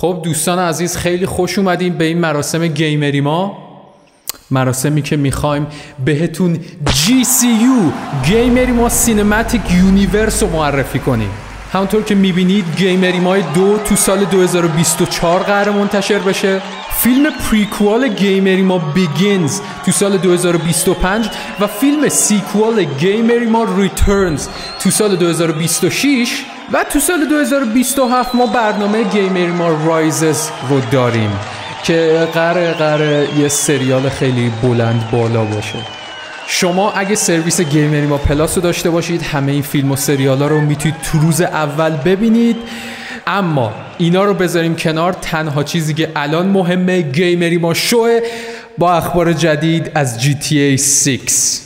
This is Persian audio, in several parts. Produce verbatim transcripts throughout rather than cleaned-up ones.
خب دوستان عزیز خیلی خوش اومدیم به این مراسم گیمری ما، مراسمی که میخوایم بهتون جی سی یو گیمری ما سینماتیک یونیورس رو معرفی کنیم. همونطور که میبینید گیمری ما دو تو سال دو هزار و بیست و چهار قرار منتشر بشه. فیلم پریکوال گیمری ما بیگینز تو سال دو هزار و بیست و پنج و فیلم سیکوال گیمری ما ریترنز تو سال دو هزار و بیست و شش و تو سال دو هزار و بیست و هفت ما برنامه گیمری ما رایزز رو داریم که قراره قراره یه سریال خیلی بلند بالا باشه. شما اگه سرویس گیمری ما پلاس رو داشته باشید همه این فیلم و سریال ها رو میتونید تو روز اول ببینید. اما اینا رو بذاریم کنار، تنها چیزی که الان مهمه گیمری ما شوه با اخبار جدید از جی تی ای شش.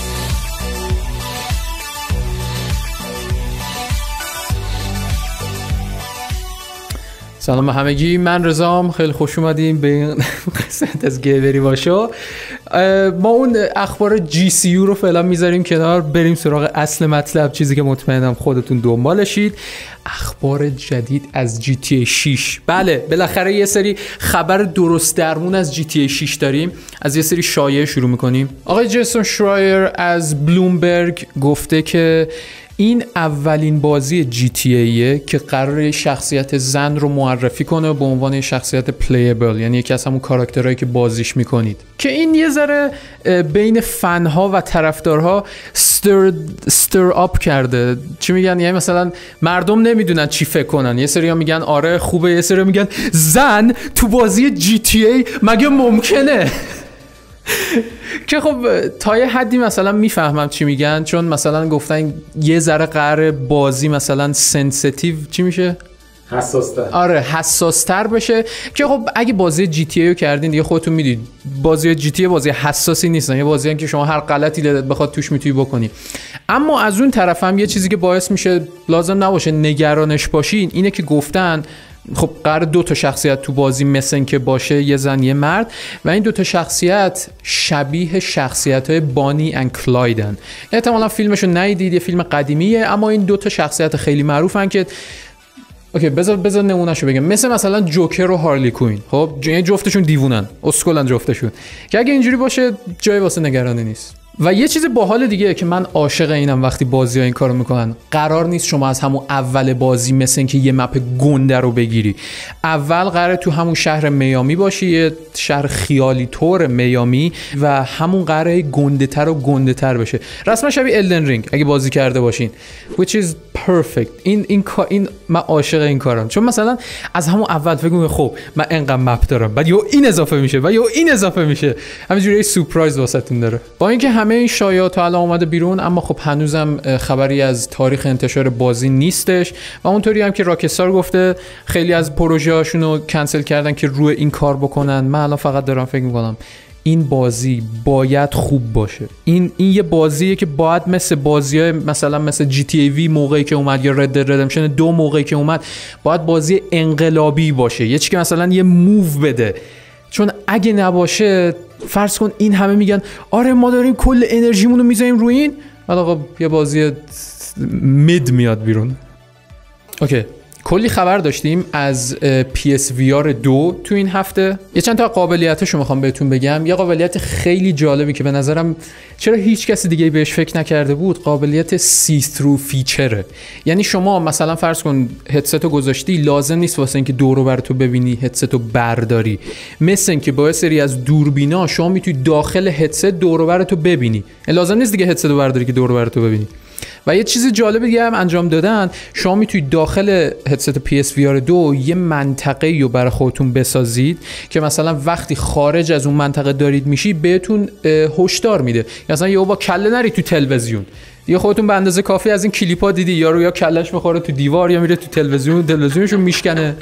سلام همگی، من رضام، خیلی خوش اومدیم به این قسمت از گیمری ما شو. ما اون اخبار جی سی یو رو فعلا میذاریم کنار، بریم سراغ اصل مطلب، چیزی که مطمئنم خودتون دنبالشید. اخبار جدید از جی تی ای شش. بله بالاخره یه سری خبر درست درمون از جی تی ای شش داریم. از یه سری شایعه شروع میکنیم. آقای جیسون شرایر از بلومبرگ گفته که این اولین بازی جی تی ایه که قراره شخصیت زن رو معرفی کنه به عنوان شخصیت پلیبل، یعنی یکی از همون کاراکترهایی که بازیش میکنید، که این یه ذره بین فنها و طرفدارها ستر ستر آپ کرده. چی میگن؟ یعنی مثلا مردم نمیدونن چی فکر کنن. یه سری ها میگن آره خوبه، یه سری ها میگن زن تو بازی جی تی ای مگه ممکنه؟ که خب تا یه حدی مثلا میفهمم چی میگن، چون مثلا گفتن یه ذره قراره بازی مثلا سنسیتیو چی میشه؟ حساستر. آره حساستر بشه، که خب اگه بازی جی تی ای رو کردین دیگه خودتون میدید بازی جی تی ای بازی حساسی نیستن، یه بازی که شما هر غلطی دلت بخواد توش میتونی بکنی. اما از اون طرف هم یه چیزی که باعث میشه لازم نباشه نگرانش باشین اینه که گفتن خب قرار دو تا شخصیت تو بازی مثل که باشه، یه زن یه مرد، و این دو تا شخصیت شبیه شخصیت‌های بانی اند کلایدن. احتمالاً فیلمشو ندیدید، یه فیلم قدیمیه، اما این دو تا شخصیت خیلی معروفن که اوکی بذار بذار نمونهشو بگم، مثل مثلا جوکر و هارلی کوین. خب جفتشون دیوونن، اسکلن جفتشون، که اگه اینجوری باشه جای واسه نگرانی نیست. و یه چیز باحال دیگه که من عاشق اینم وقتی بازی‌ها این کارو میکنن، قرار نیست شما از همون اول بازی مثل اینکه یه مپ گنده رو بگیری. اول قراره تو همون شهر میامی باشی، یه شهر خیالی طور میامی، و همون قراره گنده تر و گنده تر بشه، رسما شبیه الدن رینگ اگه بازی کرده باشین، which is perfect. این این این من عاشق این کارم، چون مثلا از همون اول فکر می‌کنم خب من اینقدر مپ دارم، بعد یهو این اضافه میشه و یهو این اضافه میشه، همینجوری سورپرایز واسهتون داره. با اینکه همه این شایعات الان اومده بیرون، اما خب هنوزم خبری از تاریخ انتشار بازی نیستش، و اونطوری هم که راکستار گفته خیلی از پروژه هاشون رو کنسل کردن که روی این کار بکنن. من الان فقط دارم فکر میکنم این بازی باید خوب باشه. این این یه بازیه که باید مثل بازی‌های مثلا مثل جی تی ای وی موقعی که اومد یا رد دد ردمشن دو موقعی که اومد، باید بازی انقلابی باشه، یه چیزی که مثلا یه موو بده. چون اگه نباشه فرض کن این همه میگن آره ما داریم کل انرژیمون رو میذاریم روی این، بعد آقا یه بازی مید میاد بیرون. اوکی، کلی خبر داشتیم از پی اس وی آر دو تو این هفته. یه چند تا قابلیتاشو میخوام بهتون بگم. یه قابلیت خیلی جالبی که به نظرم چرا هیچ کسی دیگه بهش فکر نکرده بود، قابلیت سی ثرو فیچره. یعنی شما مثلا فرض کن هدستو گذاشتی، لازم نیست واسه اینکه دور و بر تو ببینی هدستو برداری، مثل اینکه با سری از دوربینا شما میتونی داخل هدست دور و بر تو ببینی، لازم نیست دیگه هدستو برداری که دور و بر تو ببینی. و یه چیز جالب دیگه هم انجام دادن، شما میتونید داخل هدست پی اس وی آر دو یه منطقه رو برای خودتون بسازید که مثلا وقتی خارج از اون منطقه دارید میشی بهتون هشدار میده، مثلا یهو با کله نری تو تلویزیون. دیگه خودتون به اندازه کافی از این کلیپا دیدی یارو یا کلهش میخوره تو دیوار یا میره تو تلویزیون، تلویزیونشو میشکنه.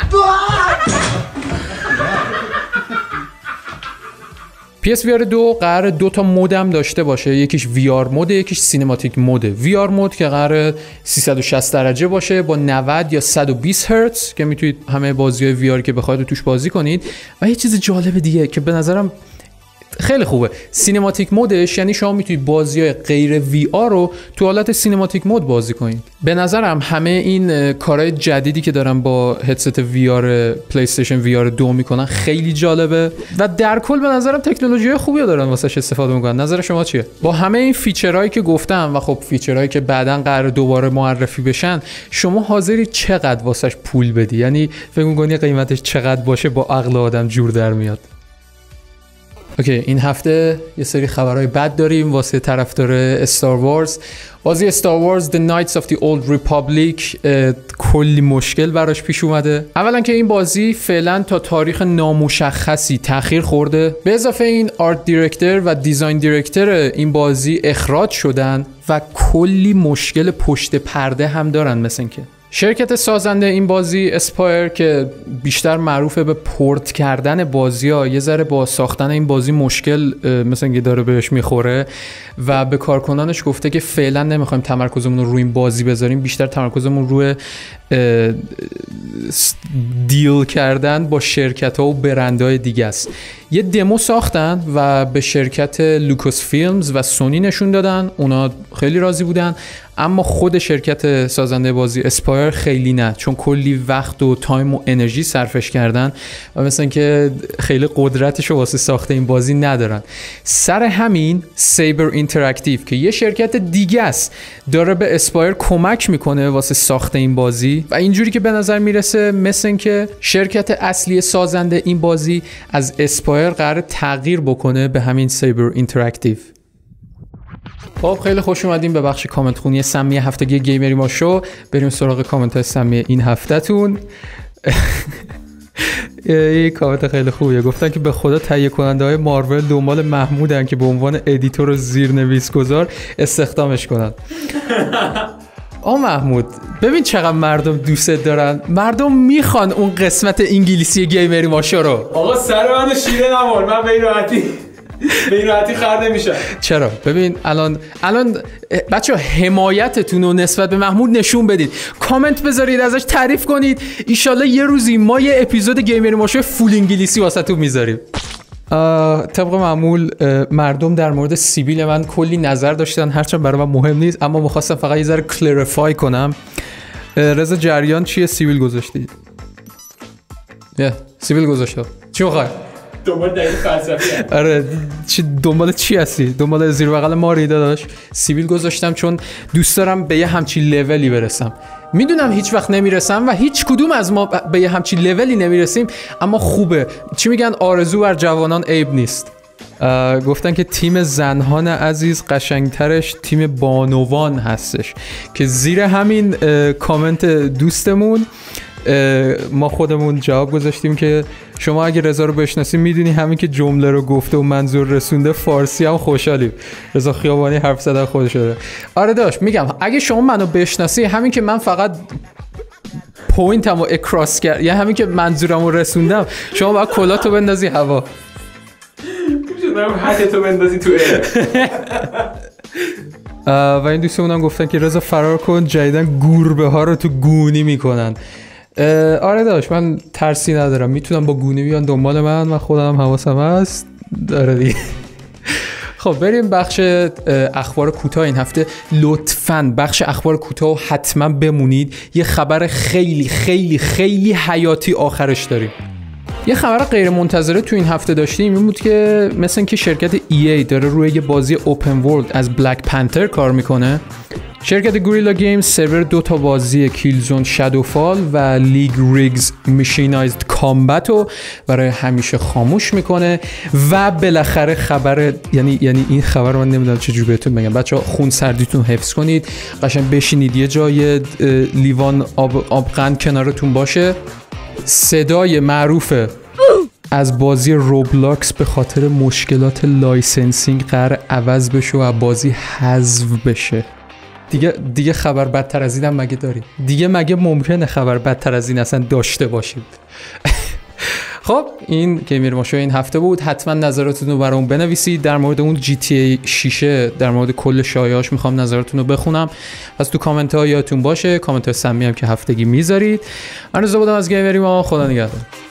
پی اس وی آر دو قراره دو تا مودم داشته باشه، یکیش وی آر مود، یکیش سینماتیک موده. وی آر مود که قراره سیصد و شصت درجه باشه با نود یا صد و بیست هرتز که میتونید همه بازی‌های وی آر که بخواید توش بازی کنید. و یه چیز جالب دیگه که به نظرم خیلی خوبه. سینماتیک مودش یعنی شما میتونید بازی‌های غیر وی آر رو تو حالت سینماتیک مود بازی کنید. به نظرم همه این کارهای جدیدی که دارن با هدست وی آر پلی استیشن وی آر دو میکنن خیلی جالبه و در کل به نظرم تکنولوژی خوبی دارن واسش استفاده میکنن. نظر شما چیه؟ با همه این فیچرهایی که گفتم و خب فیچرهایی که بعداً قرار دوباره معرفی بشن، شما حاضری چقدر واسش پول بدی؟ یعنی فکر می‌کنی قیمتش چقدر باشه با عقل آدم جور در میاد؟ اوکی، این هفته یه سری خبرهای بد داریم واسه طرفدار استار وارز. بازی استار وارز The Knights of the Old Republic کلی مشکل براش پیش اومده. اولا که این بازی فعلا تا تاریخ نامشخصی تأخیر خورده. به اضافه این آرت دیرکتور و دیزاین دیرکتور این بازی اخراج شدن و کلی مشکل پشت پرده هم دارن. مثل اینکه شرکت سازنده این بازی اسپایر که بیشتر معروفه به پورت کردن بازی‌ها، یه ذره با ساختن این بازی مشکل مثلا اینکه داره بهش میخوره و به کارکنانش گفته که فعلا نمیخوایم تمرکزمون رو روی این بازی بذاریم، بیشتر تمرکزمون روی دیل کردن با شرکت‌ها و برندهای دیگه است. یه دمو ساختن و به شرکت لوکاس فیلمز و سونی نشون دادن، اونا خیلی راضی بودن، اما خود شرکت سازنده بازی اسپایر خیلی نه، چون کلی وقت و تایم و انرژی صرفش کردن و مثلا که خیلی قدرتشو واسه ساخت این بازی ندارن. سر همین سیبر اینتراکتیو که یه شرکت دیگه است داره به اسپایر کمک میکنه واسه ساخت این بازی و اینجوری که به نظر میرسه مثل که شرکت اصلی سازنده این بازی از اسپایر قراره تغییر بکنه به همین سیبر اینتراکتیو. خب خیلی خوش اومدیم به بخش کامنت خونی سمی هفتگی گیمری ما شو. بریم سراغ کامنت های سمی این هفتهتون. یه کامنت خیلی خوبیه، گفتن که به خدا تهیه کننده های مارول دنبال محمودن که به عنوان ادیتور و زیرنویس گذار استخدامش کنن. آ محمود ببین چقدر مردم دوست دارن، مردم میخوان اون قسمت انگلیسی گیمری ما شو رو. آقا سر منو شیره نمال، من به این راحتی به این راحتی خرد نمیشه. چرا؟ ببین الان الان بچه‌ها حمایتتون رو نسبت به محمود نشون بدید، کامنت بذارید، ازش تعریف کنید، ایشالله یه روزی ما یه اپیزود گیمری ماشو فول انگلیسی واسهتون میذاریم. طبق معمول مردم در مورد سیبیل من کلی نظر داشتن، هرچند برای من مهم نیست، اما می‌خواستم فقط یه ذره کلریفای کنم. رضا جریان چیه سیبیل گذاشتی؟ نه سیبیل گذاشتم. چی می‌خوای؟ دنبال دلیل فلسفی هست. آره چی دنبال چی هستی؟ دنبال زیر بغل ماری داداش؟ سیبیل گذاشتم چون دوست دارم به یه همچین لولی برسم. میدونم هیچ وقت نمیرسم و هیچ کدوم از ما به یه همچین لولی نمیرسیم، اما خوبه. چی میگن؟ آرزو بر جوانان عیب نیست. گفتن که تیم زنهان عزیز قشنگترش تیم بانوان هستش، که زیر همین کامنت دوستمون ما خودمون جواب گذاشتیم که شما اگه رضا رو بشناسی میدونی همین که جمله رو گفته و منظور رسونده فارسی هم خوشحالیم. رضا خیابانی حرف زدن خودش داره. آره داشت میگم اگه شما منو بشناسی همین که من فقط پوینتمو اکراس کرد، یعنی همین که منظورمو رسوندم، شما باید کلاتو بندازی هوا. شما حدتو بندازی تو ایر. و این دوستمون هم گفتن که رضا فرار کن، جدیدن گوربه ها رو تو گونی میکنن. آره داشت من ترسی ندارم، میتونم با گونی بیان دنبال من، من خودم حواسم هست. داره دیگه. خب بریم بخش اخبار کوتاه این هفته. لطفاً بخش اخبار کوتاه حتما بمونید، یه خبر خیلی خیلی خیلی حیاتی آخرش داریم. یه خبر غیر منتظره تو این هفته داشتیم، این بود که مثلا که شرکت ای ای داره روی یه بازی اوپن ورلد از بلک پنتر کار میکنه. شرکت گوریلا گیمز سرور دو تا بازی کیلزون شادوفال و لیگ ریگز میشینایزد کامبت رو برای همیشه خاموش میکنه و بالاخره خبر یعنی یعنی این خبر رو من نمیدونم چجوری بهتون بگم. بچه‌ها خون سردیتون حفظ کنید، قشنگ بشینید یه جای لیوان آب آبقند کنارتون باشه. صدای معروف از بازی روبلاکس به خاطر مشکلات لایسنسینگ قرار عوض بشه و بازی حذف بشه. دیگه دیگه خبر بدتر از اینم مگه داریم؟ دیگه مگه ممکنه خبر بدتر از این اصلا داشته باشید؟ خب این گیمر ما شو این هفته بود. حتما نظراتتون رو برامون بنویسید. در مورد اون جی تی ای شش، در مورد کل شایعه‌اش میخوام نظراتتون رو بخونم، پس تو کامنت ها یادتون باشه. کامنت های سمی هم که هفتگی میذارید. من رضا بودم از گیمری ما، خدا نگهدار.